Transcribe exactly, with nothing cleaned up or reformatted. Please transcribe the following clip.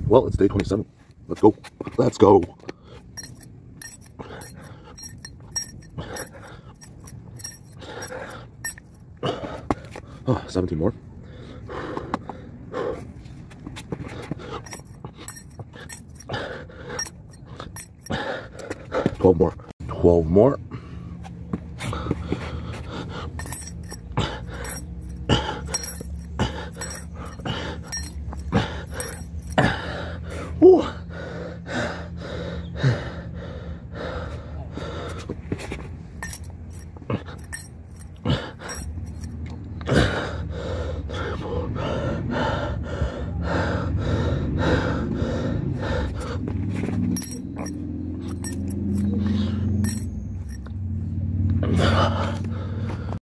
Well, it's day twenty-seven. Let's go. Let's go. Oh, seventeen more. twelve more. twelve more. Ooh.